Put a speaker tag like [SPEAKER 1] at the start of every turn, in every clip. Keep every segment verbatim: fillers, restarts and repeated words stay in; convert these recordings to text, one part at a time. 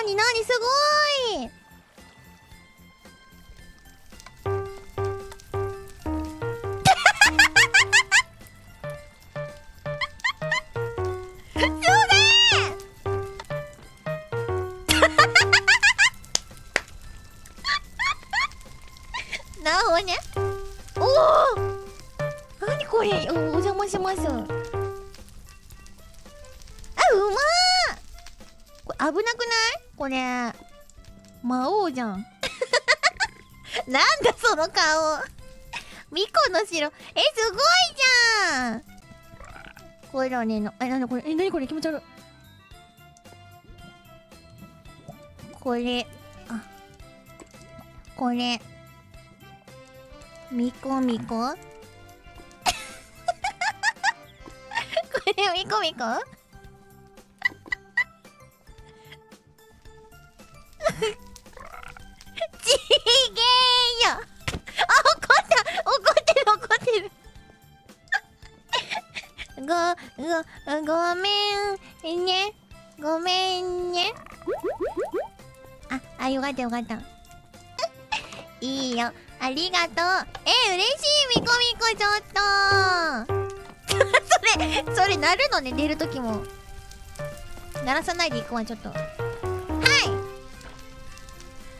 [SPEAKER 1] なになに、すごーい。すげーなるほどね。おお、なにこれ。お、お邪魔します。あ、うまー。これ危なくない？これ魔王じゃん。なんだその顔。ミコの城。え、すごいじゃん。これだねの。え、なんだこれ。え、なにこれ、気持ち悪い。これ、あ、これミコミコ。これミコミコ。ちげーよ。あ、怒った、怒ってる、怒ってる。ご、ご、ごめんね。ごめんね。あ、あ、よかったよかった。いいよ。ありがとう。え、嬉しい、ミコミコ、ちょっと。それ、それ鳴るのね、寝るときも。鳴らさないでいくわ、ちょっと。はい。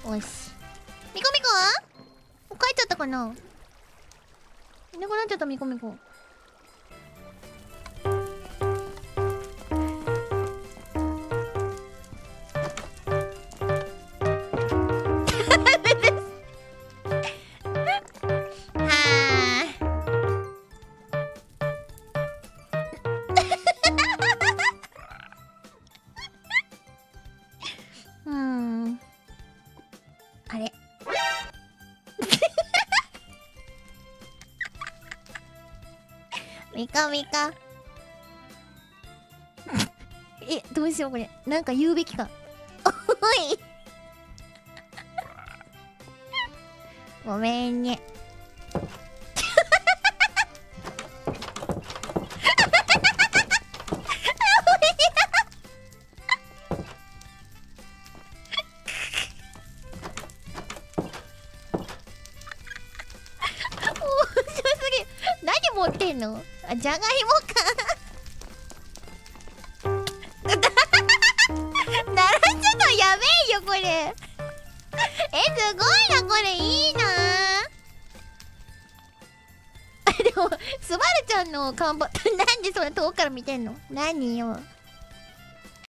[SPEAKER 1] よし。ミコミコは帰っちゃったかな？いなくなっちゃった、ミコミコ。うーん。あれ。ミカミカ。え、どうしようこれ。なんか言うべきか。おい。ごめんね。何持ってんの？あ、じゃがいもか。鳴らすのやべえよこれ。え、すごいなこれ。いいなあ。でもスバルちゃんの看板なんでそんな遠くから見てんの？何よ。